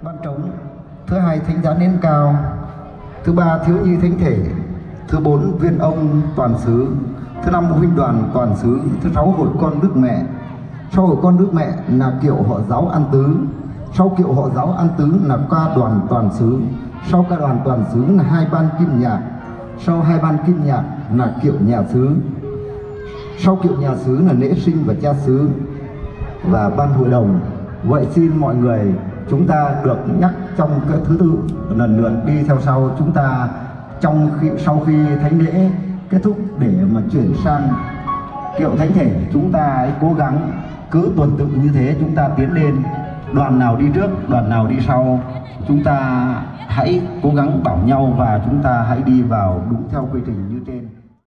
ban trống. Thứ hai, thánh giá nến cao. Thứ ba, thiếu nhi thánh thể. Thứ bốn, viên ông toàn xứ. Thứ năm, huynh đoàn toàn xứ. Thứ sáu, hội con Đức Mẹ. Sau hội con Đức Mẹ là kiệu họ giáo An Tứ. Sau kiệu họ giáo An Tứ là ca đoàn toàn xứ. Sau ca đoàn toàn xứ là hai ban kim nhạc. Sau hai ban kim nhạc là kiệu nhà xứ. Sau kiệu nhà xứ là lễ sinh và cha xứ và ban hội đồng. Vậy xin mọi người chúng ta được nhắc trong cái thứ tự lần lượt đi theo sau chúng ta sau khi thánh lễ kết thúc để mà chuyển sang kiệu thánh thể. Chúng ta cố gắng cứ tuần tự như thế, chúng ta tiến lên, đoàn nào đi trước đoàn nào đi sau, chúng ta hãy cố gắng bảo nhau và chúng ta hãy đi vào đúng theo quy trình như trên.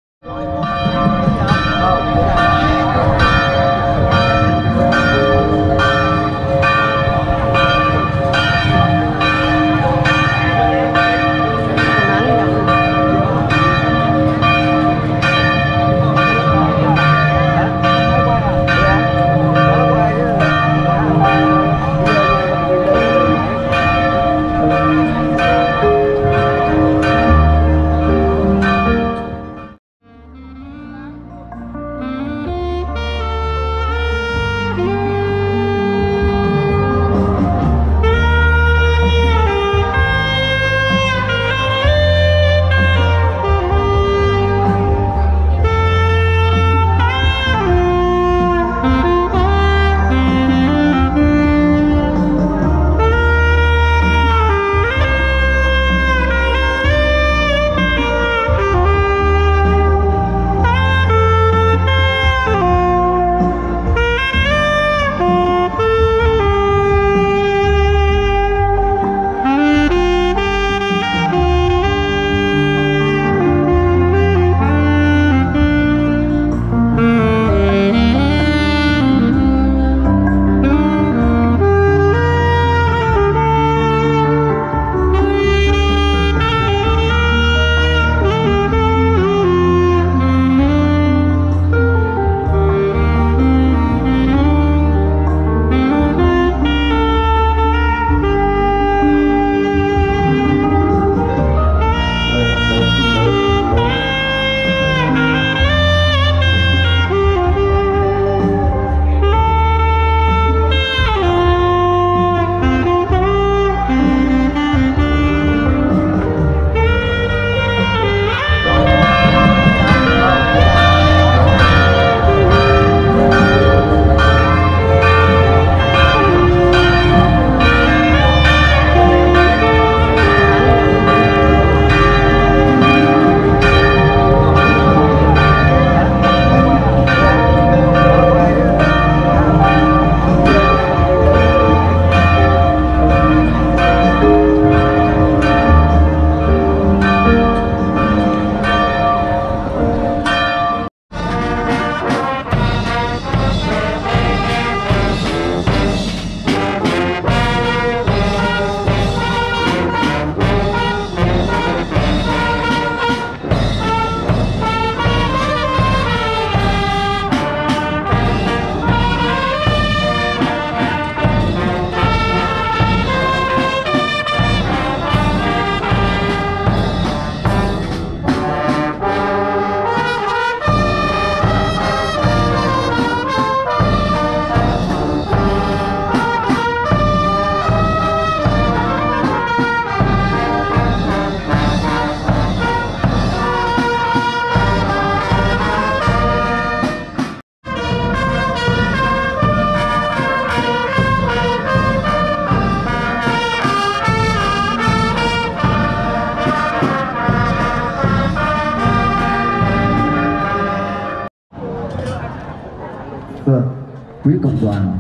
quý cộng đoàn.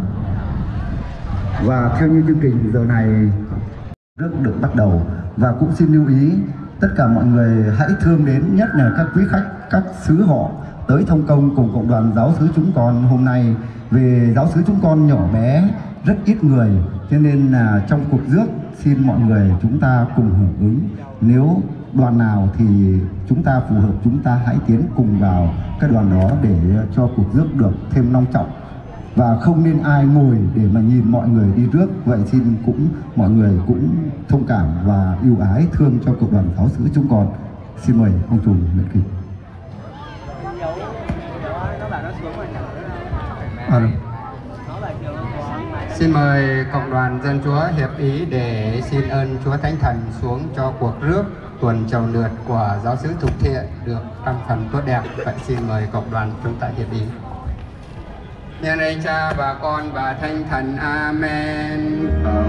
Và theo như chương trình giờ này rất được bắt đầu, và cũng xin lưu ý tất cả mọi người hãy thương đến, nhất là các quý khách, các xứ họ tới thông công cùng cộng đoàn giáo xứ chúng con hôm nay. Về giáo xứ chúng con nhỏ bé, rất ít người, cho nên là trong cuộc rước xin mọi người chúng ta cùng hưởng ứng. Nếu đoàn nào thì chúng ta phù hợp, chúng ta hãy tiến cùng vào cái đoàn đó để cho cuộc rước được thêm long trọng. và không nên ai ngồi để mà nhìn mọi người đi trước. Vậy xin mọi người cũng thông cảm và yêu ái thương cho cộng đoàn giáo xứ chúng con. Xin mời ông Trùm Nguyễn Kỳ. Xin mời Cộng đoàn Dân Chúa hiệp ý để xin ơn Chúa Thánh Thần xuống cho cuộc rước tuần trầu lượt của giáo xứ Thục Thiện được trăm phần tốt đẹp. Vậy xin mời Cộng đoàn chúng ta hiệp ý. Nhân danh Cha và Con và Thánh Thần. Amen.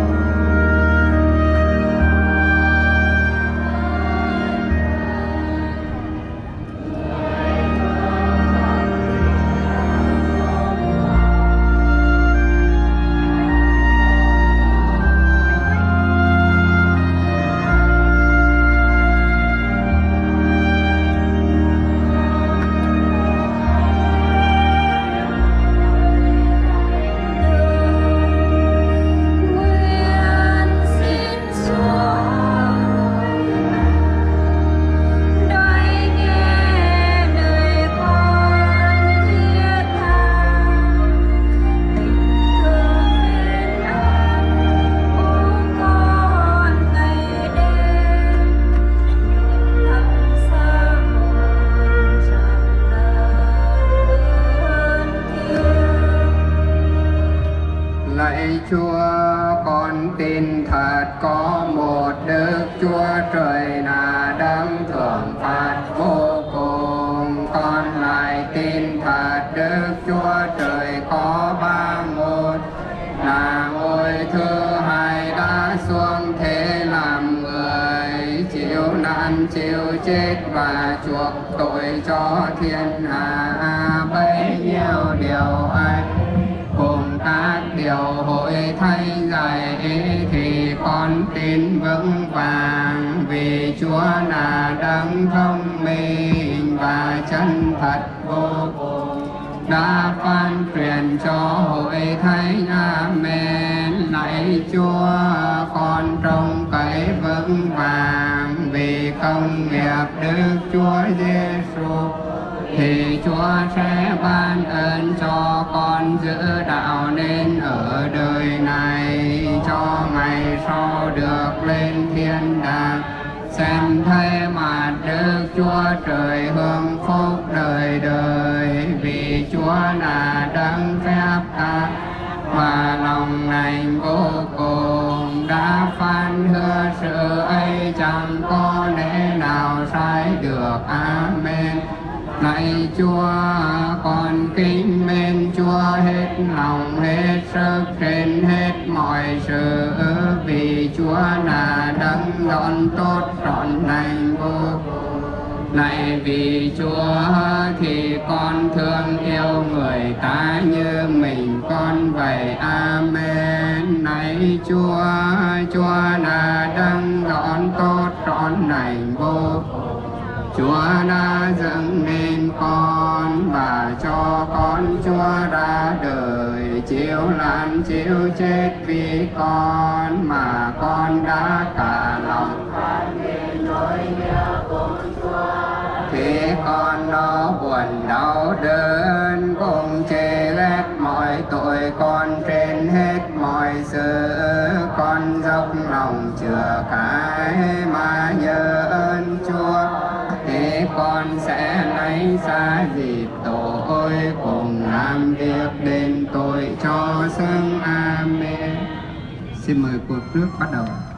Chúa, con tin thật có một Đức Chúa Trời là đấng thưởng phạt vô cùng. Con lại tin thật Đức Chúa Trời có ba một, là Ngôi thứ hai đã xuống thế làm người, chịu nạn chịu chết và chuộc tội cho thiên hạ. Bấy nhiêu điều ấy cùng các điều hội thánh dạy thì con tin vững vàng, vì Chúa là đấng thông minh và chân thật vô cùng, đã phán truyền cho hội thánh. Amen. Lạy Chúa, con trông cậy vững vàng vì công nghiệp Đức Chúa Giêsu, thì Chúa sẽ ban ơn cho con giữ đạo nên ở đời này, cho ngày sau được lên thiên đàng xem thấy mặt Đức Chúa Trời hưởng phúc đời đời. Vì Chúa là đấng phép tha và lòng lành vô cùng, đã phán hứa sự ấy chẳng có lẽ nào sai được. Amen. Lạy Chúa, con kính mến Chúa hết lòng hết sức trên hết mọi sự, vì Chúa là đấng chọn tốt trọn lành vô cùng. Lạy vì Chúa thì con thương yêu người ta như mình con vậy. Amen. Lạy Chúa, Chúa là đấng chọn tốt trọn lành vô cùng. Chúa đã dựng nên con và cho con Chúa ra đời, chịu nạn chịu chết vì con, mà con đã cả lòng phán nên nỗi nhớ cùng Chúa. Thế con nó buồn đau đớn cùng chê ghét mọi tội con trên hết mọi sự, con dốc lòng chữa cái mà nhớ ơn Chúa. Thế con sẽ lấy xa dịp tội cùng làm việc đền tội cho xứng. Amen. Xin mời cuộc rước bắt đầu.